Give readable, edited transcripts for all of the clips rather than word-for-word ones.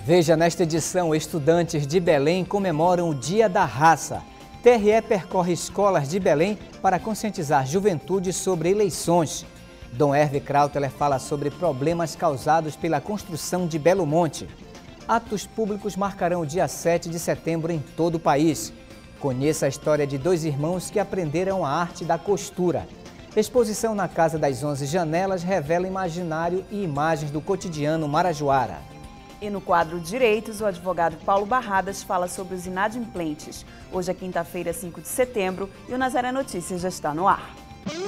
Veja nesta edição, estudantes de Belém comemoram o Dia da Raça. TRE percorre escolas de Belém para conscientizar juventude sobre eleições. Dom Herve Krauteler fala sobre problemas causados pela construção de Belo Monte. Atos públicos marcarão o dia 7 de setembro em todo o país. Conheça a história de dois irmãos que aprenderam a arte da costura. Exposição na Casa das 11 Janelas revela imaginário e imagens do cotidiano marajoara. E no quadro Direitos, o advogado Paulo Barradas fala sobre os inadimplentes. Hoje é quinta-feira, 5 de setembro, e o Nazaré Notícias já está no ar.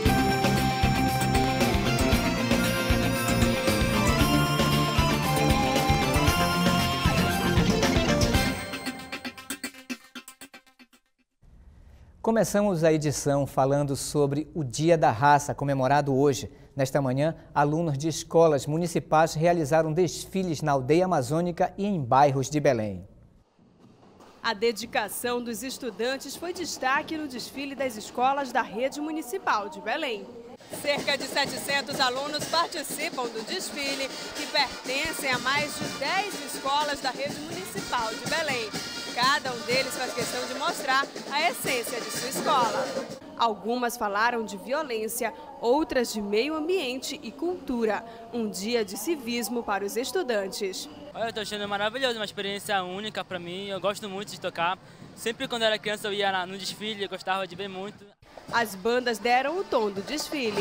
Começamos a edição falando sobre o Dia da Raça, comemorado hoje. Nesta manhã, alunos de escolas municipais realizaram desfiles na aldeia amazônica e em bairros de Belém. A dedicação dos estudantes foi destaque no desfile das escolas da rede municipal de Belém. Cerca de 700 alunos participam do desfile, que pertencem a mais de 10 escolas da rede municipal de Belém. Cada um deles faz questão de mostrar a essência de sua escola. Algumas falaram de violência, outras de meio ambiente e cultura. Um dia de civismo para os estudantes. Eu estou achando maravilhoso, uma experiência única para mim. Eu gosto muito de tocar. Sempre quando era criança eu ia no desfile, eu gostava de ver muito. As bandas deram o tom do desfile.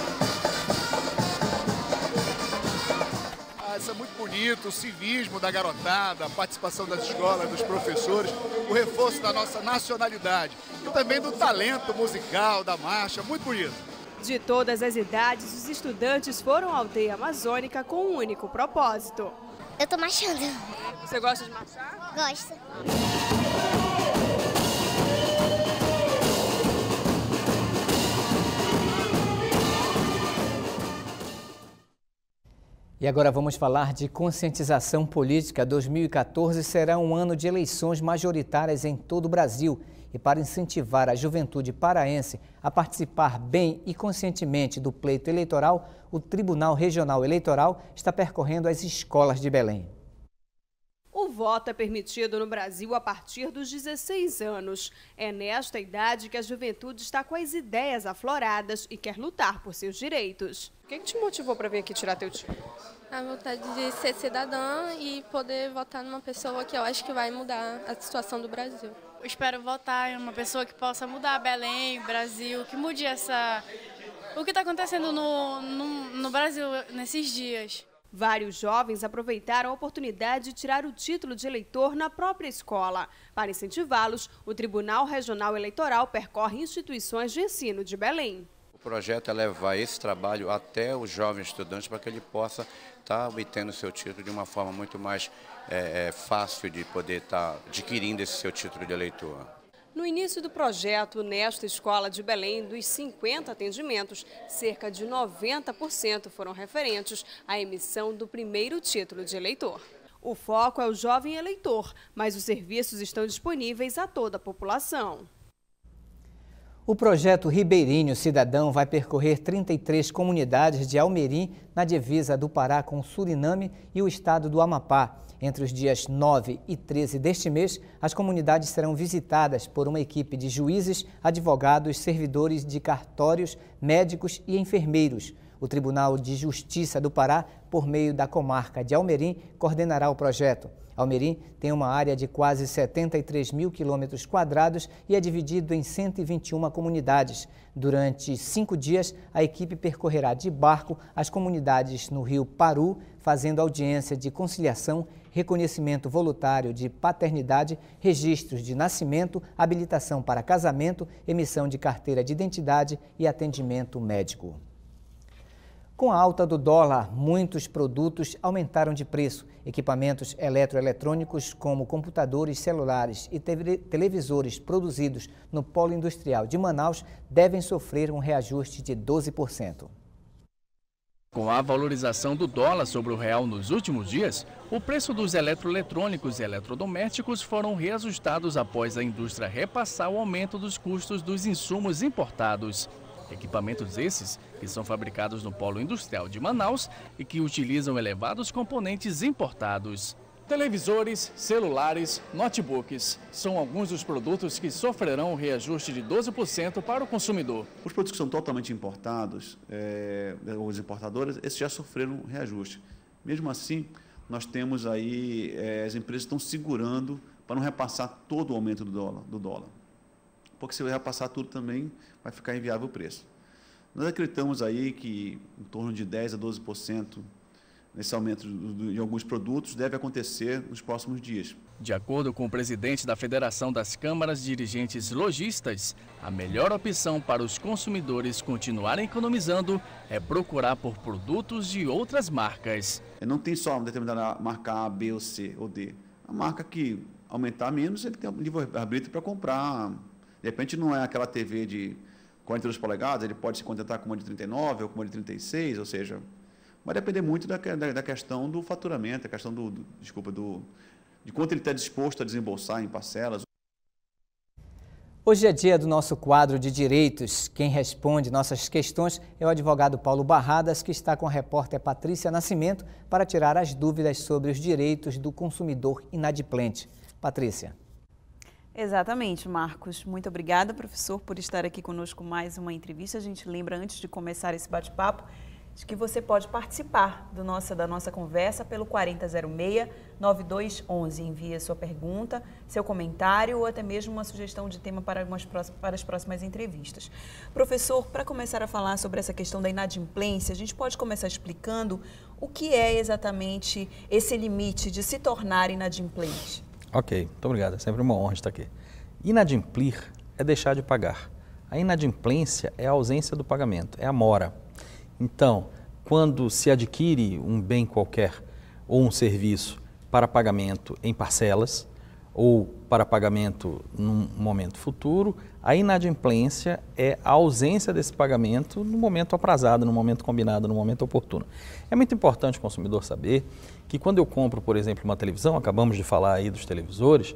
Isso é muito bonito, o civismo da garotada, a participação das escolas, dos professores, o reforço da nossa nacionalidade e também do talento musical, da marcha, muito bonito. De todas as idades, os estudantes foram à aldeia amazônica com um único propósito. Eu tô marchando. Você gosta de marchar? Gosto. E agora vamos falar de conscientização política. 2014 será um ano de eleições majoritárias em todo o Brasil. E para incentivar a juventude paraense a participar bem e conscientemente do pleito eleitoral, o Tribunal Regional Eleitoral está percorrendo as escolas de Belém. O voto é permitido no Brasil a partir dos 16 anos. É nesta idade que a juventude está com as ideias afloradas e quer lutar por seus direitos. O que te motivou para vir aqui tirar teu título? A vontade de ser cidadã e poder votar numa pessoa que eu acho que vai mudar a situação do Brasil. Eu espero votar em uma pessoa que possa mudar Belém, Brasil, que mude o que está acontecendo no Brasil nesses dias. Vários jovens aproveitaram a oportunidade de tirar o título de eleitor na própria escola. Para incentivá-los, o Tribunal Regional Eleitoral percorre instituições de ensino de Belém. O projeto é levar esse trabalho até o jovem estudante para que ele possa estar obtendo seu título de uma forma muito mais fácil de poder estar adquirindo esse seu título de eleitor. No início do projeto, nesta escola de Belém, dos 50 atendimentos, cerca de 90% foram referentes à emissão do primeiro título de eleitor. O foco é o jovem eleitor, mas os serviços estão disponíveis a toda a população. O projeto Ribeirinho Cidadão vai percorrer 33 comunidades de Almerim, na divisa do Pará com o Suriname e o estado do Amapá. Entre os dias 9 e 13 deste mês, as comunidades serão visitadas por uma equipe de juízes, advogados, servidores de cartórios, médicos e enfermeiros. O Tribunal de Justiça do Pará, por meio da comarca de Almerim, coordenará o projeto. Almerim tem uma área de quase 73 mil quilômetros quadrados e é dividido em 121 comunidades. Durante 5 dias, a equipe percorrerá de barco as comunidades no Rio Paru, fazendo audiência de conciliação, reconhecimento voluntário de paternidade, registros de nascimento, habilitação para casamento, emissão de carteira de identidade e atendimento médico. Com a alta do dólar, muitos produtos aumentaram de preço. Equipamentos eletroeletrônicos como computadores, celulares e televisores produzidos no Polo Industrial de Manaus devem sofrer um reajuste de 12%. Com a valorização do dólar sobre o real nos últimos dias, o preço dos eletroeletrônicos e eletrodomésticos foram reajustados após a indústria repassar o aumento dos custos dos insumos importados. Equipamentos esses que são fabricados no Polo Industrial de Manaus e que utilizam elevados componentes importados. Televisores, celulares, notebooks são alguns dos produtos que sofrerão o reajuste de 12% para o consumidor. Os produtos que são totalmente importados, os importadores, esses já sofreram reajuste. Mesmo assim, nós temos aí, as empresas estão segurando para não repassar todo o aumento do dólar. Porque se repassar tudo também, vai ficar inviável o preço. Nós acreditamos aí que em torno de 10% a 12% nesse aumento de alguns produtos deve acontecer nos próximos dias. De acordo com o presidente da Federação das Câmaras de Dirigentes Lojistas, a melhor opção para os consumidores continuarem economizando é procurar por produtos de outras marcas. Não tem só uma determinada marca A, B ou C ou D. A marca que aumentar menos, ele tem um livre-arbítrio para comprar. De repente não é aquela TV de 42 polegadas, ele pode se contentar com uma de 39 ou com uma de 36, ou seja, vai depender muito da questão do faturamento, a questão de quanto ele está disposto a desembolsar em parcelas. Hoje é dia do nosso quadro de direitos. Quem responde nossas questões é o advogado Paulo Barradas, que está com a repórter Patrícia Nascimento para tirar as dúvidas sobre os direitos do consumidor inadimplente. Patrícia. Exatamente, Marcos. Muito obrigada, professor, por estar aqui conosco mais uma entrevista. A gente lembra, antes de começar esse bate-papo, de que você pode participar da nossa conversa pelo 4006-9211. Envie a sua pergunta, seu comentário ou até mesmo uma sugestão de tema para as próximas entrevistas. Professor, para começar a falar sobre essa questão da inadimplência, a gente pode começar explicando o que é exatamente esse limite de se tornar inadimplente? Ok, muito obrigado. É sempre uma honra estar aqui. Inadimplir é deixar de pagar. A inadimplência é a ausência do pagamento, é a mora. Então, quando se adquire um bem qualquer ou um serviço para pagamento em parcelas ou para pagamento num momento futuro, a inadimplência é a ausência desse pagamento no momento aprazado, no momento combinado, no momento oportuno. É muito importante o consumidor saber que quando eu compro, por exemplo, uma televisão, acabamos de falar aí dos televisores,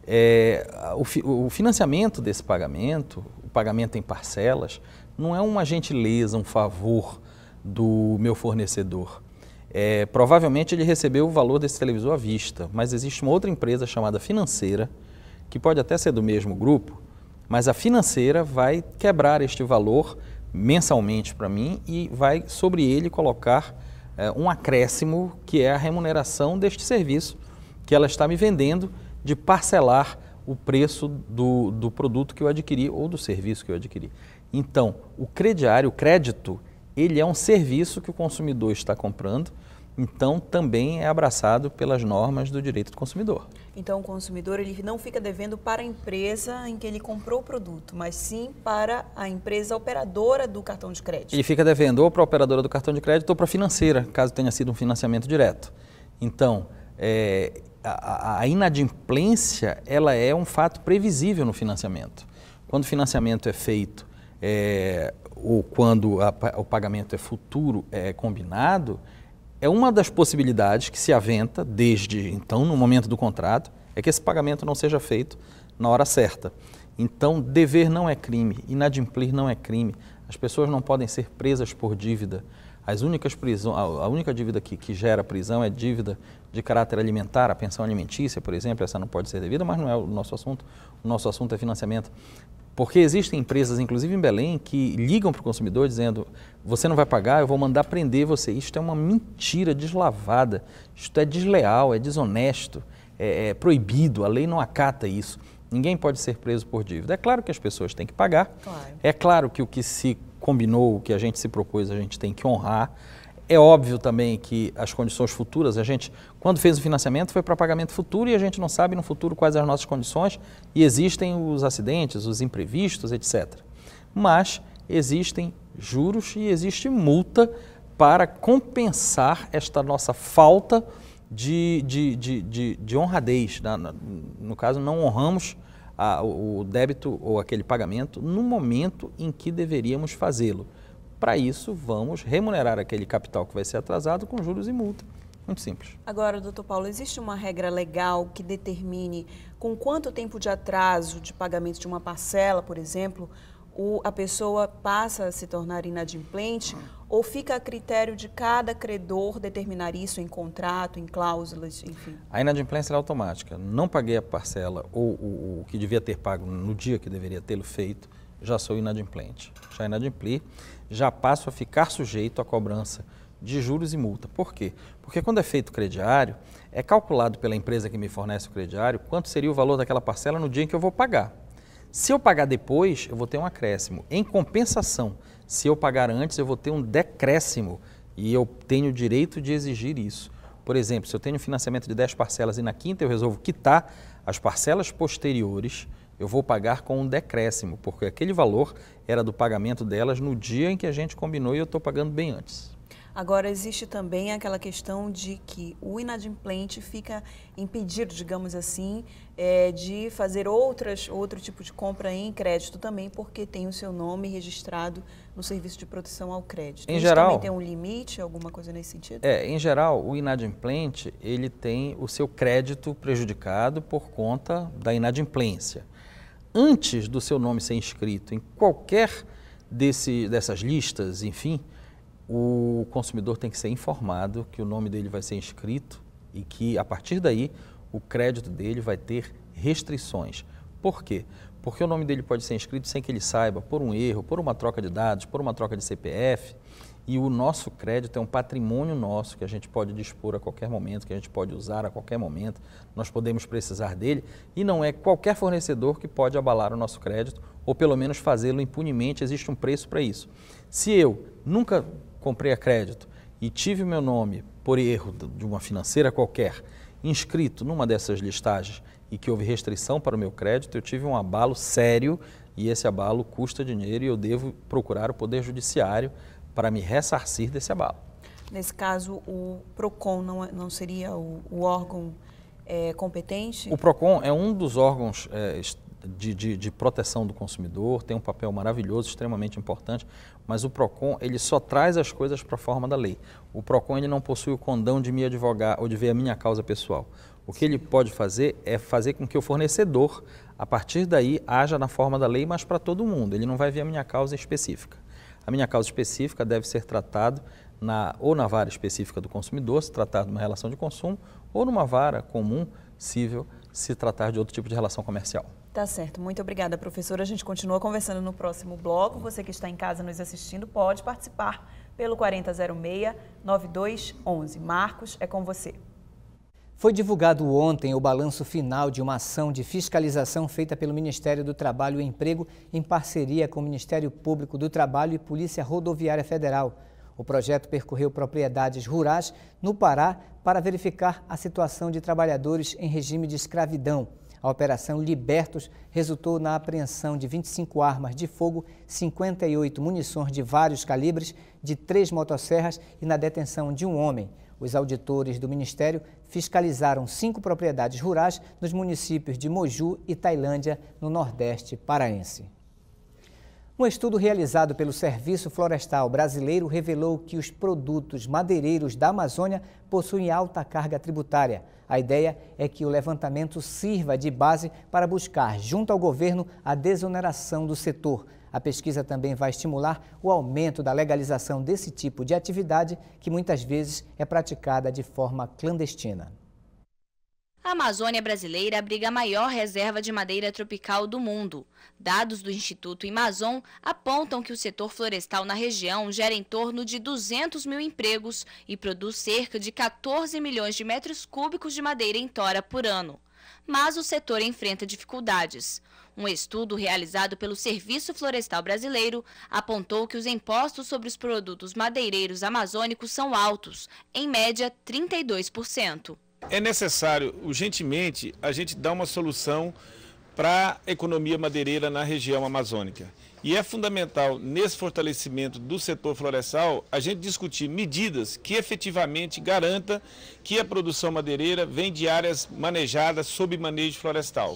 o financiamento desse pagamento, o pagamento em parcelas, não é uma gentileza, um favor do meu fornecedor. Provavelmente ele recebeu o valor desse televisor à vista, mas existe uma outra empresa chamada financeira, que pode até ser do mesmo grupo, mas a financeira vai quebrar este valor mensalmente para mim e vai sobre ele colocar um acréscimo que é a remuneração deste serviço que ela está me vendendo, de parcelar o preço do produto que eu adquiri ou do serviço que eu adquiri. Então, o crediário, o crédito, ele é um serviço que o consumidor está comprando, então também é abraçado pelas normas do direito do consumidor. Então o consumidor ele não fica devendo para a empresa em que ele comprou o produto, mas sim para a empresa operadora do cartão de crédito. Ele fica devendo ou para a operadora do cartão de crédito ou para a financeira, caso tenha sido um financiamento direto. Então, a inadimplência ela é um fato previsível no financiamento. Quando o financiamento é feito ou quando o pagamento é futuro, é combinado, é uma das possibilidades que se aventa desde então, no momento do contrato, é que esse pagamento não seja feito na hora certa. Então, dever não é crime, inadimplir não é crime, as pessoas não podem ser presas por dívida. A única dívida que gera prisão é dívida de caráter alimentar, a pensão alimentícia, por exemplo, essa não pode ser devida, mas não é o nosso assunto. O nosso assunto é financiamento. Porque existem empresas, inclusive em Belém, que ligam para o consumidor dizendo: você não vai pagar, eu vou mandar prender você. Isto é uma mentira deslavada, isto é desleal, é desonesto, é proibido, a lei não acata isso. Ninguém pode ser preso por dívida. É claro que as pessoas têm que pagar, claro. É claro que o que se combinou, o que a gente se propôs, a gente tem que honrar. É óbvio também que as condições futuras, a gente, quando fez o financiamento, foi para pagamento futuro e a gente não sabe no futuro quais as nossas condições e existem os acidentes, os imprevistos, etc. Mas existem juros e existe multa para compensar esta nossa falta de honradez. No caso, não honramos o débito ou aquele pagamento no momento em que deveríamos fazê-lo. Para isso, vamos remunerar aquele capital que vai ser atrasado com juros e multa. Muito simples. Agora, doutor Paulo, existe uma regra legal que determine com quanto tempo de atraso de pagamento de uma parcela, por exemplo, a pessoa passa a se tornar inadimplente ou fica a critério de cada credor determinar isso em contrato, em cláusulas, enfim? A inadimplência é automática. Não paguei a parcela ou o que devia ter pago no dia que deveria tê-lo feito, já sou inadimplente. Já inadimpli, já passo a ficar sujeito à cobrança de juros e multa. Por quê? Porque quando é feito o crediário, é calculado pela empresa que me fornece o crediário quanto seria o valor daquela parcela no dia em que eu vou pagar. Se eu pagar depois, eu vou ter um acréscimo. Em compensação, se eu pagar antes, eu vou ter um decréscimo e eu tenho o direito de exigir isso. Por exemplo, se eu tenho financiamento de 10 parcelas e na quinta eu resolvo quitar as parcelas posteriores, eu vou pagar com um decréscimo, porque aquele valor era do pagamento delas no dia em que a gente combinou e eu estou pagando bem antes. Agora, existe também aquela questão de que o inadimplente fica impedido, digamos assim, de fazer outro tipo de compra em crédito também, porque tem o seu nome registrado no Serviço de Proteção ao Crédito. Em geral, também tem um limite, alguma coisa nesse sentido? Em geral, o inadimplente, ele tem o seu crédito prejudicado por conta da inadimplência. Antes do seu nome ser inscrito em qualquer dessas listas, enfim, o consumidor tem que ser informado que o nome dele vai ser inscrito e que, a partir daí, o crédito dele vai ter restrições. Por quê? Porque o nome dele pode ser inscrito sem que ele saiba, por um erro, por uma troca de dados, por uma troca de CPF, e o nosso crédito é um patrimônio nosso que a gente pode dispor a qualquer momento, que a gente pode usar a qualquer momento, nós podemos precisar dele, e não é qualquer fornecedor que pode abalar o nosso crédito, ou pelo menos fazê-lo impunemente, existe um preço para isso. Se eu nunca comprei a crédito e tive o meu nome, por erro de uma financeira qualquer, inscrito numa dessas listagens e que houve restrição para o meu crédito, eu tive um abalo sério e esse abalo custa dinheiro e eu devo procurar o Poder Judiciário para me ressarcir desse abalo. Nesse caso, o PROCON não seria o órgão competente? O PROCON é um dos órgãos de proteção do consumidor, tem um papel maravilhoso, extremamente importante, mas o PROCON ele só traz as coisas para a forma da lei. O PROCON ele não possui o condão de me advogar ou de ver a minha causa pessoal. O que ele pode fazer é fazer com que o fornecedor, a partir daí, haja na forma da lei, mas para todo mundo. Ele não vai ver a minha causa específica. A minha causa específica deve ser tratada ou na vara específica do consumidor, se tratar de uma relação de consumo, ou numa vara comum, cível, se tratar de outro tipo de relação comercial. Tá certo. Muito obrigada, professora. A gente continua conversando no próximo bloco. Você que está em casa nos assistindo pode participar pelo 4006-9211. Marcos, é com você. Foi divulgado ontem o balanço final de uma ação de fiscalização feita pelo Ministério do Trabalho e Emprego em parceria com o Ministério Público do Trabalho e Polícia Rodoviária Federal. O projeto percorreu propriedades rurais no Pará para verificar a situação de trabalhadores em regime de escravidão. A Operação Libertos resultou na apreensão de 25 armas de fogo, 58 munições de vários calibres, de 3 motosserras e na detenção de um homem. Os auditores do Ministério fiscalizaram 5 propriedades rurais nos municípios de Moju e Tailândia, no Nordeste paraense. Um estudo realizado pelo Serviço Florestal Brasileiro revelou que os produtos madeireiros da Amazônia possuem alta carga tributária. A ideia é que o levantamento sirva de base para buscar, junto ao governo, a desoneração do setor. A pesquisa também vai estimular o aumento da legalização desse tipo de atividade, que muitas vezes é praticada de forma clandestina. A Amazônia brasileira abriga a maior reserva de madeira tropical do mundo. Dados do Instituto Amazon apontam que o setor florestal na região gera em torno de 200 mil empregos e produz cerca de 14 milhões de metros cúbicos de madeira em tora por ano. Mas o setor enfrenta dificuldades. Um estudo realizado pelo Serviço Florestal Brasileiro apontou que os impostos sobre os produtos madeireiros amazônicos são altos, em média 32%. É necessário, urgentemente, a gente dar uma solução para a economia madeireira na região amazônica. E é fundamental, nesse fortalecimento do setor florestal, a gente discutir medidas que efetivamente garanta que a produção madeireira vem de áreas manejadas sob manejo florestal.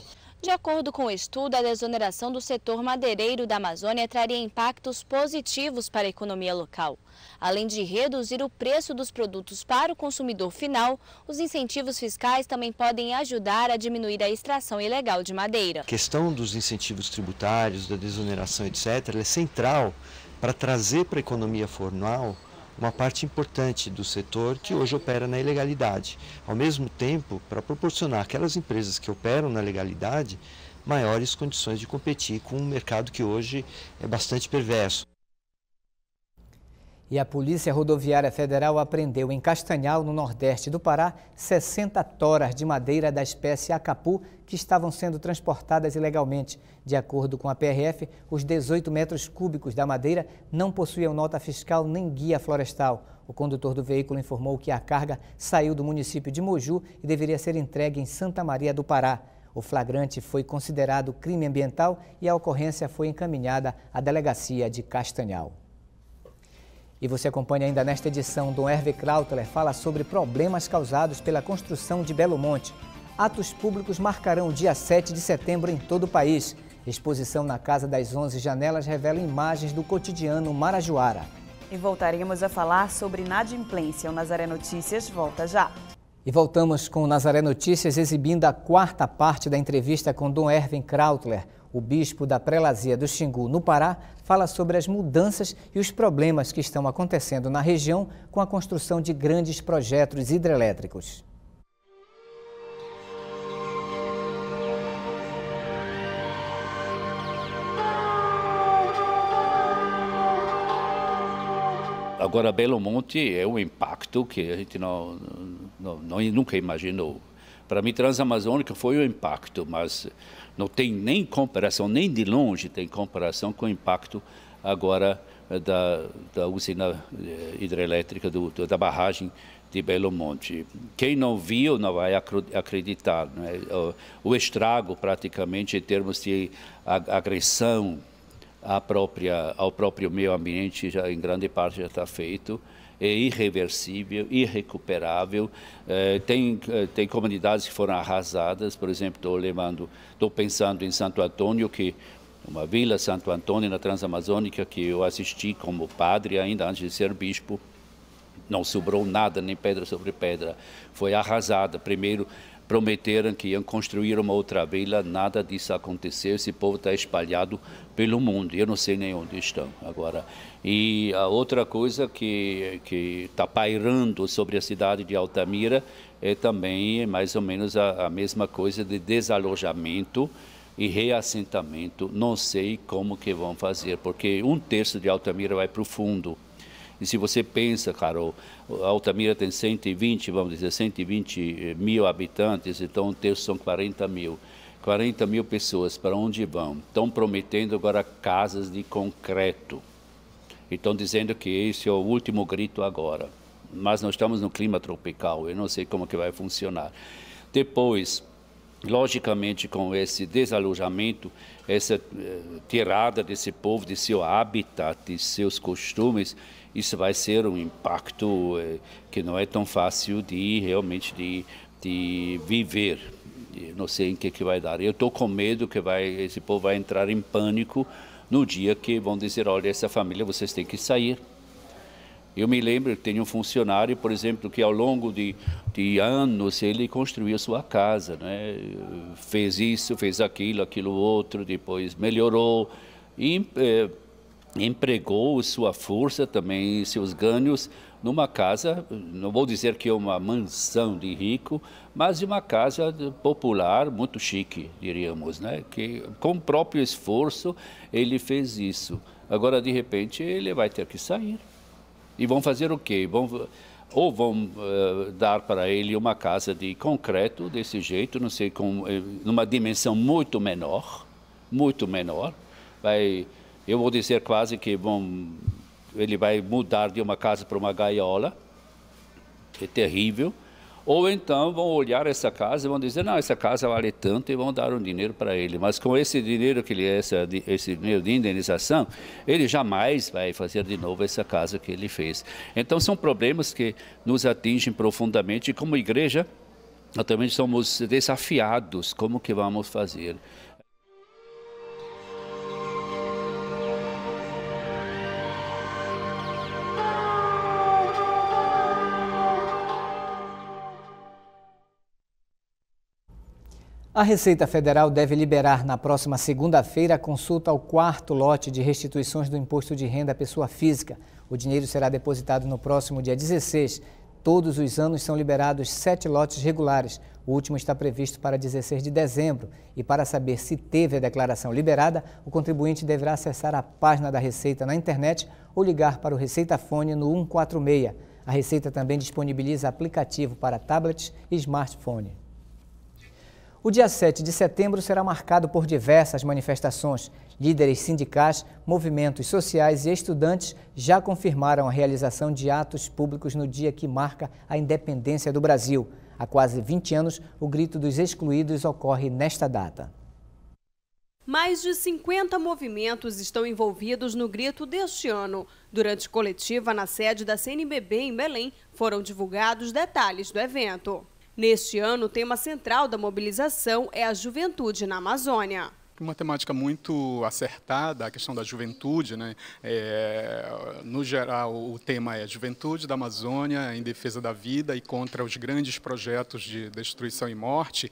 De acordo com o estudo, a desoneração do setor madeireiro da Amazônia traria impactos positivos para a economia local. Além de reduzir o preço dos produtos para o consumidor final, os incentivos fiscais também podem ajudar a diminuir a extração ilegal de madeira. A questão dos incentivos tributários, da desoneração, etc., é central para trazer para a economia formal uma parte importante do setor que hoje opera na ilegalidade. Ao mesmo tempo, para proporcionar àquelas empresas que operam na legalidade maiores condições de competir com um mercado que hoje é bastante perverso. E a Polícia Rodoviária Federal apreendeu em Castanhal, no nordeste do Pará, 60 toras de madeira da espécie acapu que estavam sendo transportadas ilegalmente. De acordo com a PRF, os 18 metros cúbicos da madeira não possuíam nota fiscal nem guia florestal. O condutor do veículo informou que a carga saiu do município de Moju e deveria ser entregue em Santa Maria do Pará. O flagrante foi considerado crime ambiental e a ocorrência foi encaminhada à delegacia de Castanhal. E você acompanha ainda nesta edição. Dom Hervé Krautler fala sobre problemas causados pela construção de Belo Monte. Atos públicos marcarão o dia 7 de setembro em todo o país. Exposição na Casa das 11 Janelas revela imagens do cotidiano marajoara. E voltaremos a falar sobre inadimplência. O Nazaré Notícias volta já. E voltamos com o Nazaré Notícias exibindo a quarta parte da entrevista com Dom Hervé Krautler. O bispo da Prelazia do Xingu, no Pará, fala sobre as mudanças e os problemas que estão acontecendo na região com a construção de grandes projetos hidrelétricos. Agora, Belo Monte é um impacto que a gente nunca imaginou. Para mim, Transamazônica foi um impacto, mas não tem nem comparação, nem de longe tem comparação com o impacto agora da usina hidrelétrica, da barragem de Belo Monte. Quem não viu não vai acreditar, né? O estrago praticamente em termos de agressão ao próprio meio ambiente já em grande parte já está feito. É irreversível, irrecuperável. Tem comunidades que foram arrasadas. Por exemplo, estou pensando em Santo Antônio, que uma vila Santo Antônio na Transamazônica que eu assisti como padre ainda antes de ser bispo. Não sobrou nada, nem pedra sobre pedra. Foi arrasada. Primeiro prometeram que iam construir uma outra vila, nada disso aconteceu. Esse povo está espalhado pelo mundo. Eu não sei nem onde estão agora. E a outra coisa que está pairando sobre a cidade de Altamira é também mais ou menos a mesma coisa de desalojamento e reassentamento. Não sei como que vão fazer, porque 1/3 de Altamira vai para o fundo. E se você pensa, Carol, Altamira tem 120 mil habitantes, então 1/3 são 40 mil. 40 mil pessoas, para onde vão? Estão prometendo agora casas de concreto. E estão dizendo que esse é o último grito agora. Mas nós estamos no clima tropical, eu não sei como que vai funcionar. Depois, logicamente, com esse desalojamento, essa tirada desse povo de seu habitat, de seus costumes, isso vai ser um impacto que não é tão fácil de realmente de viver. Eu não sei em que vai dar. Eu estou com medo que esse povo vai entrar em pânico no dia que vão dizer, olha, essa família, vocês têm que sair. Eu me lembro que tem um funcionário, por exemplo, que ao longo de anos ele construiu sua casa, né? Fez isso, fez aquilo outro, depois melhorou e empregou sua força também, seus ganhos numa casa, não vou dizer que é uma mansão de rico, mas uma casa popular muito chique, diríamos, né? Que com o próprio esforço ele fez isso. Agora, de repente, ele vai ter que sair. E vão fazer o quê? Vão dar para ele uma casa de concreto, desse jeito, não sei, numa dimensão muito menor. Eu vou dizer quase que ele vai mudar de uma casa para uma gaiola, é terrível. Ou então vão olhar essa casa e vão dizer, não, essa casa vale tanto, e vão dar um dinheiro para ele. Mas com esse dinheiro esse dinheiro de indenização, ele jamais vai fazer de novo essa casa que ele fez. Então são problemas que nos atingem profundamente. E como igreja, nós também somos desafiados como que vamos fazer. A Receita Federal deve liberar na próxima segunda-feira a consulta ao 4º lote de restituições do Imposto de Renda à Pessoa Física. O dinheiro será depositado no próximo dia 16. Todos os anos são liberados 7 lotes regulares. O último está previsto para 16 de dezembro. E para saber se teve a declaração liberada, o contribuinte deverá acessar a página da Receita na internet ou ligar para o Receita Fone no 146. A Receita também disponibiliza aplicativo para tablets e smartphone. O dia 7 de setembro será marcado por diversas manifestações. Líderes sindicais, movimentos sociais e estudantes já confirmaram a realização de atos públicos no dia que marca a independência do Brasil. Há quase 20 anos, o Grito dos Excluídos ocorre nesta data. Mais de 50 movimentos estão envolvidos no grito deste ano. Durante coletiva na sede da CNBB em Belém, foram divulgados detalhes do evento. Neste ano, o tema central da mobilização é a juventude na Amazônia. Uma temática muito acertada, a questão da juventude, né? No geral, o tema é juventude da Amazônia em defesa da vida e contra os grandes projetos de destruição e morte.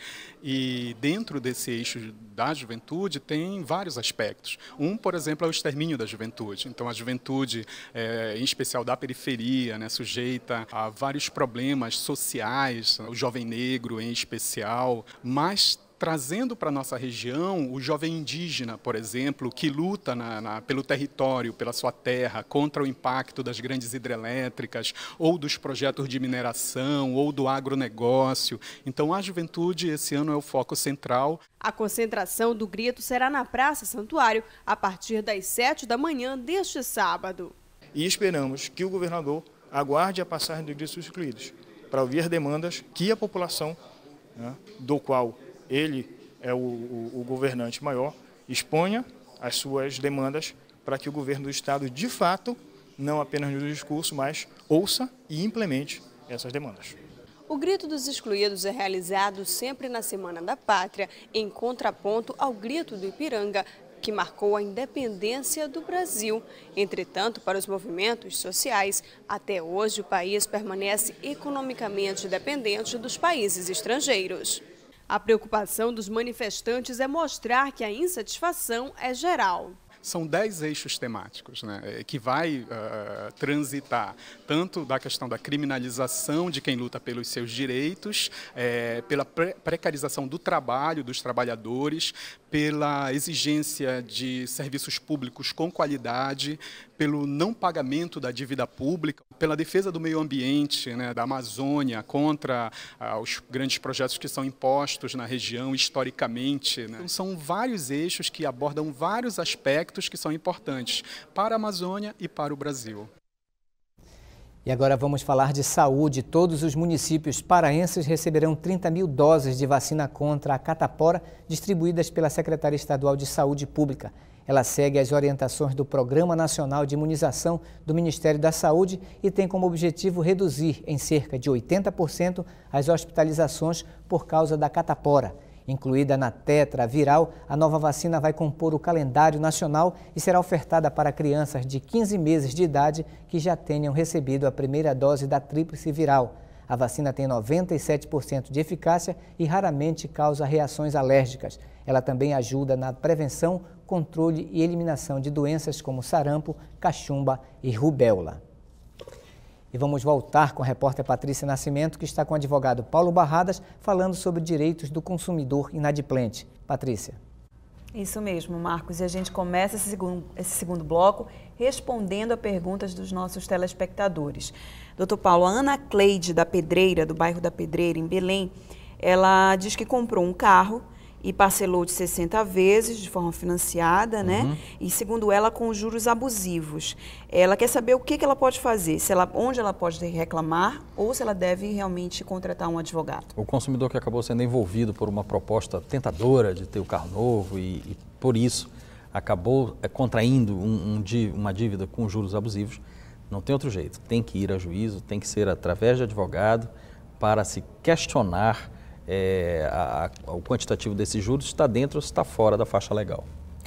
E dentro desse eixo da juventude tem vários aspectos. Um, por exemplo, é o extermínio da juventude. Então, a juventude, em especial da periferia, né, sujeita a vários problemas sociais, o jovem negro em especial, mas trazendo para a nossa região o jovem indígena, por exemplo, que luta pelo território, pela sua terra, contra o impacto das grandes hidrelétricas, ou dos projetos de mineração, ou do agronegócio. Então, a juventude, esse ano, é o foco central. A concentração do grito será na Praça Santuário, a partir das 7 da manhã deste sábado. E esperamos que o governador aguarde a passagem do Grito dos Excluídos, para ouvir as demandas que a população, né, do qual ele é o governante maior, exponha as suas demandas para que o governo do Estado, de fato, não apenas no discurso, mas ouça e implemente essas demandas. O Grito dos Excluídos é realizado sempre na Semana da Pátria, em contraponto ao Grito do Ipiranga, que marcou a independência do Brasil. Entretanto, para os movimentos sociais, até hoje o país permanece economicamente dependente dos países estrangeiros. A preocupação dos manifestantes é mostrar que a insatisfação é geral. São 10 eixos temáticos, né, que vai transitar tanto da questão da criminalização de quem luta pelos seus direitos, pela precarização do trabalho dos trabalhadores, pela exigência de serviços públicos com qualidade, pelo não pagamento da dívida pública, pela defesa do meio ambiente, né, da Amazônia, contra os grandes projetos que são impostos na região historicamente, né. São vários eixos que abordam vários aspectos que são importantes para a Amazônia e para o Brasil. E agora vamos falar de saúde. Todos os municípios paraenses receberão 30 mil doses de vacina contra a catapora, distribuídas pela Secretaria Estadual de Saúde Pública. Ela segue as orientações do Programa Nacional de Imunização do Ministério da Saúde e tem como objetivo reduzir em cerca de 80% as hospitalizações por causa da catapora. Incluída na tetra viral, a nova vacina vai compor o calendário nacional e será ofertada para crianças de 15 meses de idade que já tenham recebido a primeira dose da tríplice viral. A vacina tem 97% de eficácia e raramente causa reações alérgicas. Ela também ajuda na prevenção, controle e eliminação de doenças como sarampo, cachumba e rubéola. E vamos voltar com a repórter Patrícia Nascimento, que está com o advogado Paulo Barradas, falando sobre direitos do consumidor inadimplente. Patrícia. Isso mesmo, Marcos. E a gente começa esse segundo bloco respondendo a perguntas dos nossos telespectadores. Doutor Paulo, a Ana Cleide da Pedreira, do bairro da Pedreira, em Belém, ela diz que comprou um carro e parcelou de 60 vezes, de forma financiada, né? E, segundo ela, com juros abusivos. Ela quer saber o que ela pode fazer, onde ela pode reclamar ou se ela deve realmente contratar um advogado. O consumidor que acabou sendo envolvido por uma proposta tentadora de ter o carro novo e por isso, acabou contraindo uma dívida com juros abusivos, não tem outro jeito. Tem que ir a juízo, tem que ser através de advogado para se questionar o quantitativo desses juros está dentro ou está fora da faixa legal.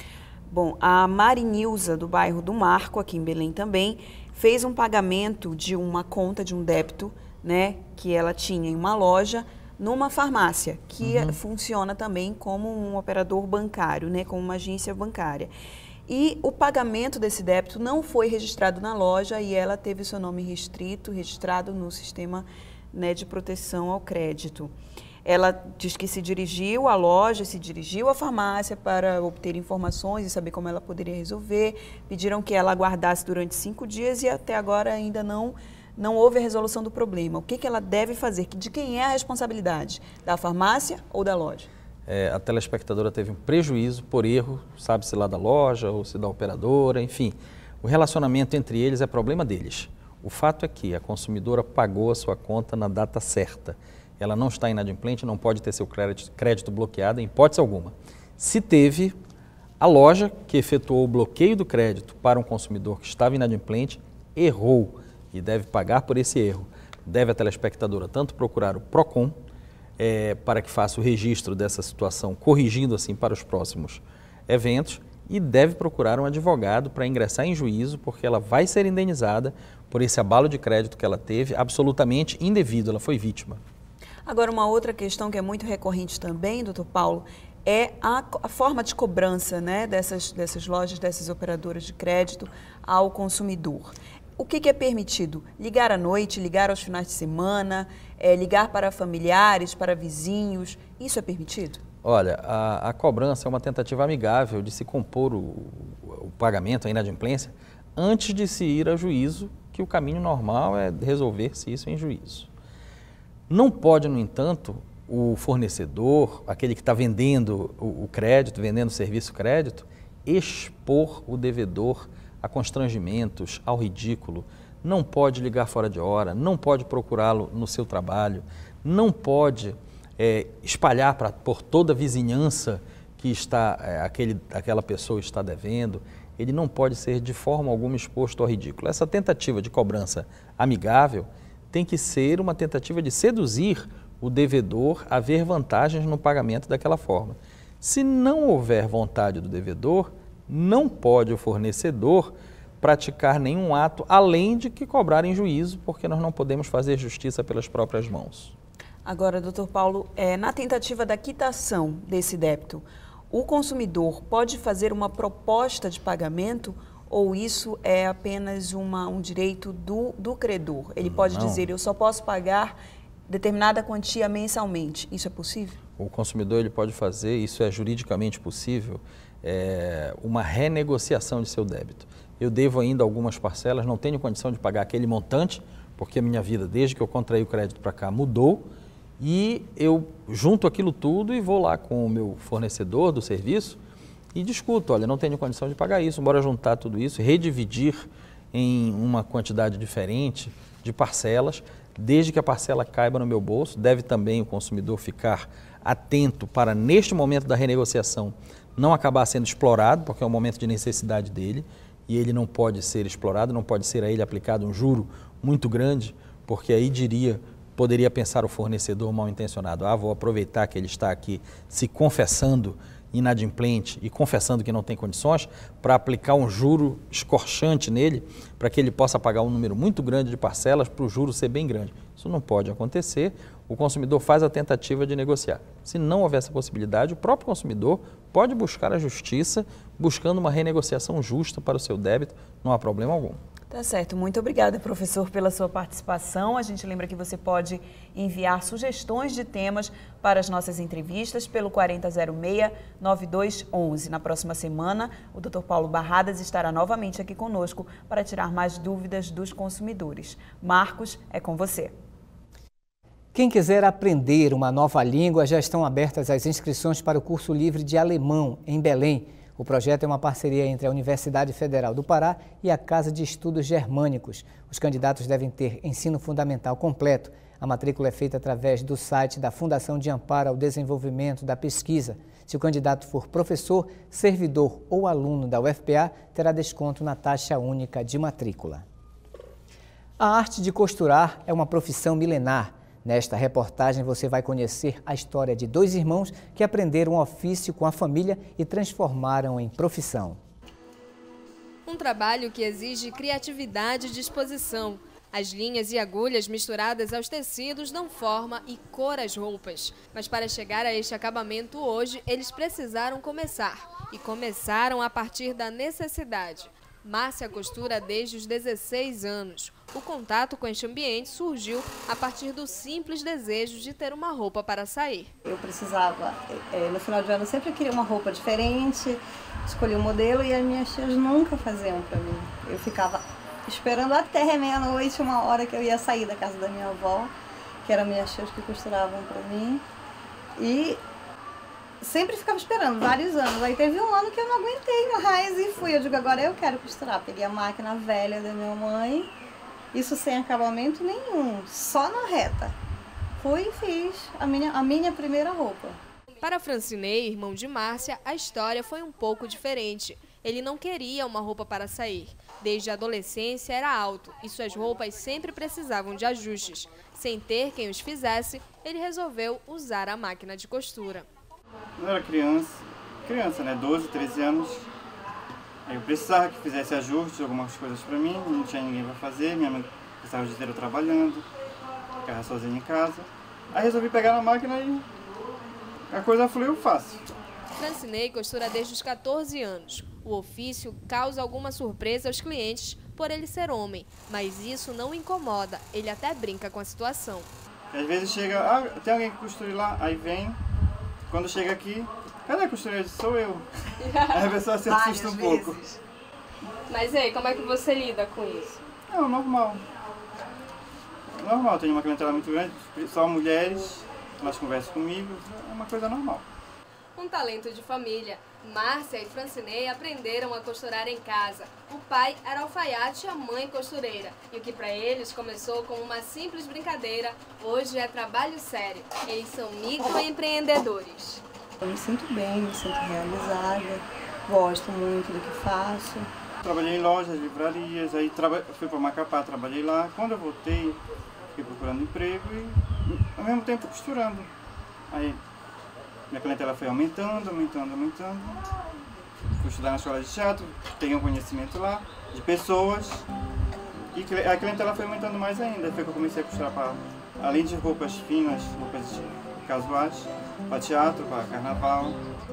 Bom, a Marinilza, do bairro do Marco, aqui em Belém também, fez um pagamento de uma conta de um débito, né, que ela tinha em uma loja, numa farmácia, que funciona também como um operador bancário, né, como uma agência bancária. E o pagamento desse débito não foi registrado na loja e ela teve o seu nome registrado no sistema, né, de proteção ao crédito. Ela diz que se dirigiu à loja, se dirigiu à farmácia para obter informações e saber como ela poderia resolver. Pediram que ela aguardasse durante 5 dias e até agora ainda não houve a resolução do problema. O que ela deve fazer? De quem é a responsabilidade? Da farmácia ou da loja? A telespectadora teve um prejuízo por erro, sabe-se lá da loja ou se da operadora, enfim. O relacionamento entre eles é problema deles. O fato é que a consumidora pagou a sua conta na data certa. Ela não está inadimplente, não pode ter seu crédito bloqueado em hipótese alguma. Se teve, a loja que efetuou o bloqueio do crédito para um consumidor que estava inadimplente errou e deve pagar por esse erro. Deve a telespectadora tanto procurar o PROCON para que faça o registro dessa situação, corrigindo assim para os próximos eventos, e deve procurar um advogado para ingressar em juízo, porque ela vai ser indenizada por esse abalo de crédito que ela teve, absolutamente indevido, ela foi vítima. Agora, uma outra questão que é muito recorrente também, doutor Paulo, é a forma de cobrança, né, dessas lojas, dessas operadoras de crédito ao consumidor. O que é permitido? Ligar à noite, ligar aos finais de semana, ligar para familiares, para vizinhos, isso é permitido? Olha, a cobrança é uma tentativa amigável de se compor o pagamento, a inadimplência, antes de se ir a juízo, que o caminho normal é resolver-se isso em juízo. Não pode, no entanto, o fornecedor, aquele que está vendendo o crédito, vendendo o serviço crédito, expor o devedor a constrangimentos, ao ridículo. Não pode ligar fora de hora, não pode procurá-lo no seu trabalho, não pode espalhar por toda a vizinhança que aquela pessoa está devendo. Ele não pode ser de forma alguma exposto ao ridículo. Essa tentativa de cobrança amigável tem que ser uma tentativa de seduzir o devedor a ver vantagens no pagamento daquela forma. Se não houver vontade do devedor, não pode o fornecedor praticar nenhum ato além de que cobrar em juízo, porque nós não podemos fazer justiça pelas próprias mãos. Agora, doutor Paulo, na tentativa da quitação desse débito, o consumidor pode fazer uma proposta de pagamento ou isso é apenas um direito do credor? Ele pode dizer, eu só posso pagar determinada quantia mensalmente. Isso é possível? O consumidor ele pode fazer, isso é juridicamente possível, uma renegociação de seu débito. Eu devo ainda algumas parcelas, não tenho condição de pagar aquele montante, porque a minha vida, desde que eu contraí o crédito para cá, mudou, e eu junto aquilo tudo e vou lá com o meu fornecedor do serviço e discuto, olha, não tenho condição de pagar isso, bora juntar tudo isso, redividir em uma quantidade diferente de parcelas, desde que a parcela caiba no meu bolso. Deve também o consumidor ficar atento para, neste momento da renegociação, não acabar sendo explorado, porque é um momento de necessidade dele, e ele não pode ser explorado, não pode ser a ele aplicado um juro muito grande, porque aí poderia pensar o fornecedor mal intencionado, vou aproveitar que ele está aqui se confessando inadimplente e confessando que não tem condições para aplicar um juro escorchante nele, para que ele possa pagar um número muito grande de parcelas para o juro ser bem grande. Isso não pode acontecer, o consumidor faz a tentativa de negociar. Se não houver essa possibilidade, o próprio consumidor pode buscar a justiça, buscando uma renegociação justa para o seu débito, não há problema algum. Tá certo. Muito obrigada, professor, pela sua participação. A gente lembra que você pode enviar sugestões de temas para as nossas entrevistas pelo 4006-9211. Na próxima semana, o Dr. Paulo Barradas estará novamente aqui conosco para tirar mais dúvidas dos consumidores. Marcos, é com você. Quem quiser aprender uma nova língua, já estão abertas as inscrições para o curso livre de alemão em Belém. O projeto é uma parceria entre a Universidade Federal do Pará e a Casa de Estudos Germânicos. Os candidatos devem ter ensino fundamental completo. A matrícula é feita através do site da Fundação de Amparo ao Desenvolvimento da Pesquisa. Se o candidato for professor, servidor ou aluno da UFPA, terá desconto na taxa única de matrícula. A arte de costurar é uma profissão milenar. Nesta reportagem você vai conhecer a história de 2 irmãos que aprenderam um ofício com a família e transformaram em profissão. Um trabalho que exige criatividade e disposição. As linhas e agulhas misturadas aos tecidos dão forma e cor às roupas. Mas para chegar a este acabamento hoje, eles precisaram começar. E começaram a partir da necessidade. Márcia costura desde os 16 anos. O contato com este ambiente surgiu a partir do simples desejo de ter uma roupa para sair. Eu precisava, no final de ano, eu sempre queria uma roupa diferente, escolhi um modelo e as minhas tias nunca faziam para mim. Eu ficava esperando até meia-noite, uma hora que eu ia sair da casa da minha avó, que eram minhas tias que costuravam para mim. E sempre ficava esperando, vários anos. Aí teve um ano que eu não aguentei mais e fui. Eu digo, agora eu quero costurar. Peguei a máquina velha da minha mãe, isso sem acabamento nenhum, só na reta. Fui e fiz a minha primeira roupa. Para Francinei, irmão de Márcia, a história foi um pouco diferente. Ele não queria uma roupa para sair. Desde a adolescência era alto e suas roupas sempre precisavam de ajustes. Sem ter quem os fizesse, ele resolveu usar a máquina de costura. Eu era criança, né, 12, 13 anos. Aí eu precisava que fizesse ajustes, algumas coisas para mim, não tinha ninguém para fazer, minha mãe precisava de inteiro trabalhando, ficava sozinha em casa. Aí resolvi pegar na máquina e a coisa fluiu fácil. Francinei costura desde os 14 anos. O ofício causa alguma surpresa aos clientes por ele ser homem, mas isso não o incomoda, ele até brinca com a situação. Às vezes chega, tem alguém que costure lá, aí vem, quando chega aqui, cadê a costureira? Sou eu. Aí a pessoa se assusta um pouco. Mas e aí, como é que você lida com isso? Não, normal. Normal, tenho uma clientela muito grande, só mulheres, elas conversam comigo, é uma coisa normal. Um talento de família. Márcia e Francinei aprenderam a costurar em casa. O pai era alfaiate e a mãe costureira. E o que para eles começou como uma simples brincadeira, hoje é trabalho sério. Eles são microempreendedores. Eu me sinto bem, me sinto realizada, gosto muito do que faço. Trabalhei em lojas, livrarias, aí fui para Macapá, trabalhei lá. Quando eu voltei, fiquei procurando emprego e ao mesmo tempo costurando. Aí minha clientela foi aumentando. Fui estudar na escola de teatro, peguei um conhecimento lá de pessoas e a clientela foi aumentando mais ainda. Foi que eu comecei a costurar além de roupas finas, roupas casuais, para teatro, para carnaval.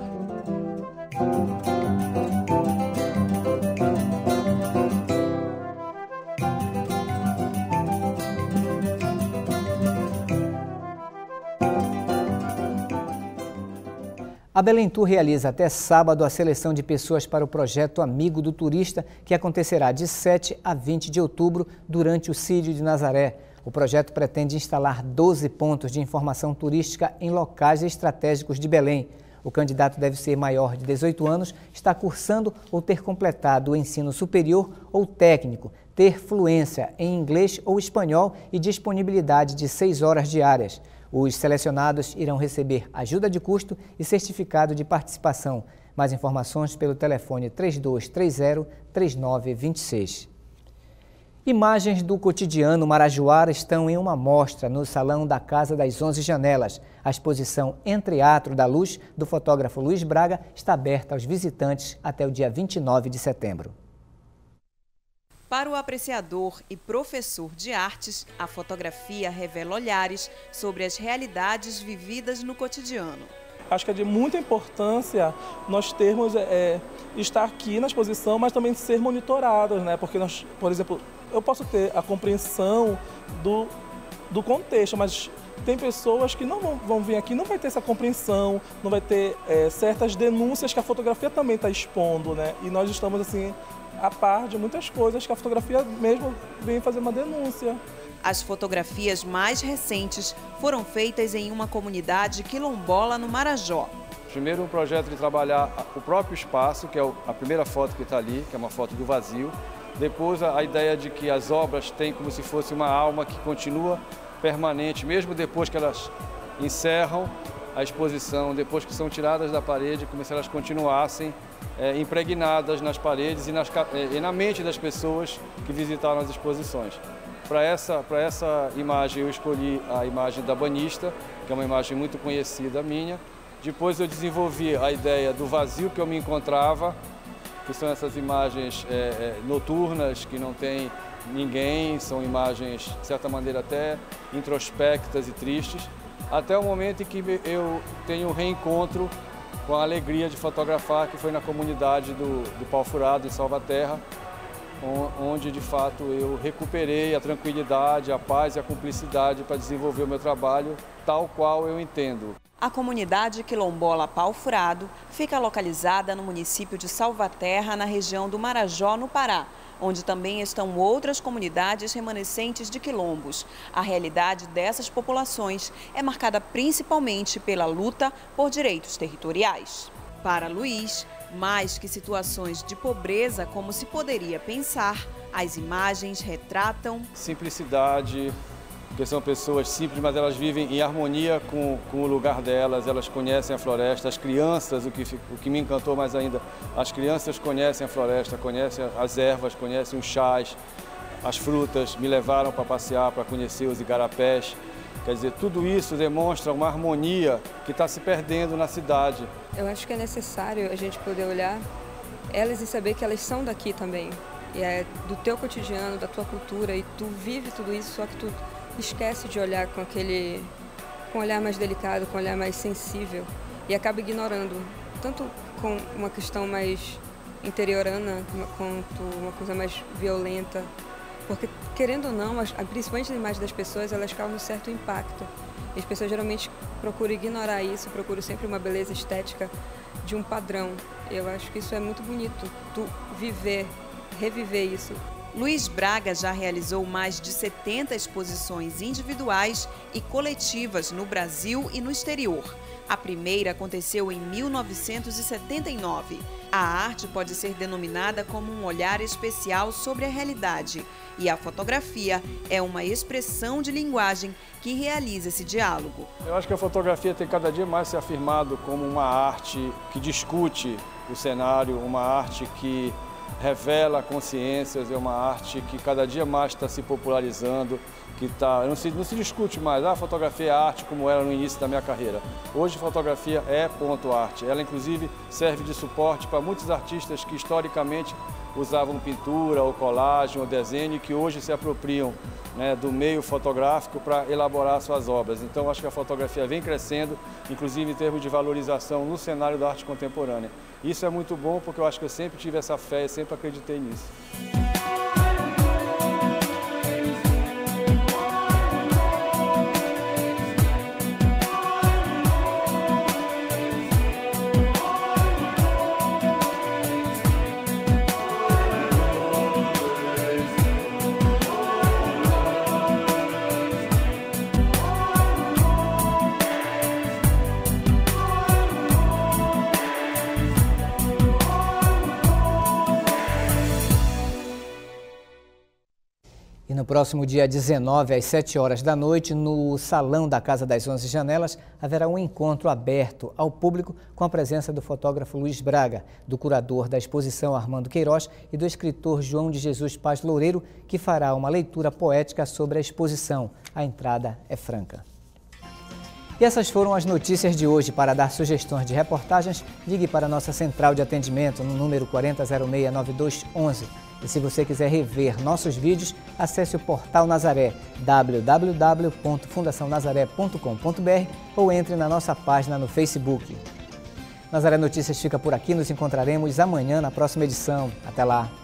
A Belém Tour realiza até sábado a seleção de pessoas para o projeto Amigo do Turista, que acontecerá de 7 a 20 de outubro durante o Círio de Nazaré. O projeto pretende instalar 12 pontos de informação turística em locais estratégicos de Belém. O candidato deve ser maior de 18 anos, estar cursando ou ter completado o ensino superior ou técnico, ter fluência em inglês ou espanhol e disponibilidade de 6 horas diárias. Os selecionados irão receber ajuda de custo e certificado de participação. Mais informações pelo telefone 3230-3926. Imagens do cotidiano marajoara estão em uma mostra no Salão da Casa das 11 Janelas. A exposição Entreatro da Luz, do fotógrafo Luiz Braga, está aberta aos visitantes até o dia 29 de setembro. Para o apreciador e professor de artes, a fotografia revela olhares sobre as realidades vividas no cotidiano. Acho que é de muita importância nós termos, estar aqui na exposição, mas também ser monitorados, né? Porque nós, por exemplo, eu posso ter a compreensão do contexto, mas tem pessoas que não vão vir aqui, não vai ter essa compreensão, não vai ter certas denúncias que a fotografia também está expondo, né? E nós estamos assim a par de muitas coisas que a fotografia mesmo vem fazer uma denúncia. As fotografias mais recentes foram feitas em uma comunidade quilombola no Marajó. Primeiro, um projeto de trabalhar o próprio espaço, que é a primeira foto que está ali, que é uma foto do vazio. Depois, a ideia de que as obras têm como se fosse uma alma que continua permanente, mesmo depois que elas encerram a exposição, depois que são tiradas da parede, como se elas continuassem impregnadas nas paredes e na mente das pessoas que visitaram as exposições. Para essa imagem eu escolhi a imagem da banista, que é uma imagem muito conhecida minha. Depois eu desenvolvi a ideia do vazio que eu me encontrava, que são essas imagens noturnas, que não tem ninguém, são imagens, de certa maneira, até introspectas e tristes, até o momento em que eu tenho um reencontro com a alegria de fotografar, que foi na comunidade do Pau Furado, em Salvaterra, onde de fato eu recuperei a tranquilidade, a paz e a cumplicidade para desenvolver o meu trabalho tal qual eu entendo. A comunidade quilombola Pau Furado fica localizada no município de Salvaterra, na região do Marajó, no Pará, onde também estão outras comunidades remanescentes de quilombos. A realidade dessas populações é marcada principalmente pela luta por direitos territoriais. Para Luiz, mais que situações de pobreza, como se poderia pensar, as imagens retratam simplicidade, porque são pessoas simples, mas elas vivem em harmonia com o lugar delas, elas conhecem a floresta, as crianças, o que me encantou mais ainda, as crianças conhecem a floresta, conhecem as ervas, conhecem os chás, as frutas, me levaram para passear, para conhecer os igarapés. Quer dizer, tudo isso demonstra uma harmonia que está se perdendo na cidade. Eu acho que é necessário a gente poder olhar elas e saber que elas são daqui também. E é do teu cotidiano, da tua cultura, e tu vive tudo isso, só que tu esquece de olhar com um olhar mais delicado, com um olhar mais sensível, e acaba ignorando, tanto com uma questão mais interiorana, quanto uma coisa mais violenta. Porque, querendo ou não, principalmente as imagens das pessoas, elas causam um certo impacto. E as pessoas geralmente procuram ignorar isso, procuram sempre uma beleza estética de um padrão. Eu acho que isso é muito bonito, tu reviver isso. Luiz Braga já realizou mais de 70 exposições individuais e coletivas no Brasil e no exterior. A primeira aconteceu em 1979. A arte pode ser denominada como um olhar especial sobre a realidade, e a fotografia é uma expressão de linguagem que realiza esse diálogo. Eu acho que a fotografia tem cada dia mais se afirmado como uma arte que discute o cenário, uma arte que revela consciências, é uma arte que cada dia mais está se popularizando, que não se discute mais, a fotografia é arte como era no início da minha carreira. Hoje fotografia é ponto arte, ela inclusive serve de suporte para muitos artistas que historicamente usavam pintura, ou colagem, ou desenho, e que hoje se apropriam, né, do meio fotográfico para elaborar suas obras. Então acho que a fotografia vem crescendo, inclusive em termos de valorização no cenário da arte contemporânea. Isso é muito bom porque eu acho que eu sempre tive essa fé e sempre acreditei nisso. E no próximo dia 19, às 7 horas da noite, no Salão da Casa das 11 Janelas, haverá um encontro aberto ao público com a presença do fotógrafo Luiz Braga, do curador da exposição Armando Queiroz e do escritor João de Jesus Paz Loureiro, que fará uma leitura poética sobre a exposição. A entrada é franca. E essas foram as notícias de hoje. Para dar sugestões de reportagens, ligue para a nossa central de atendimento no número 4006-9211. E se você quiser rever nossos vídeos, acesse o portal Nazaré, www.fundacionazaré.com.br, ou entre na nossa página no Facebook. Nazaré Notícias fica por aqui, nos encontraremos amanhã na próxima edição. Até lá!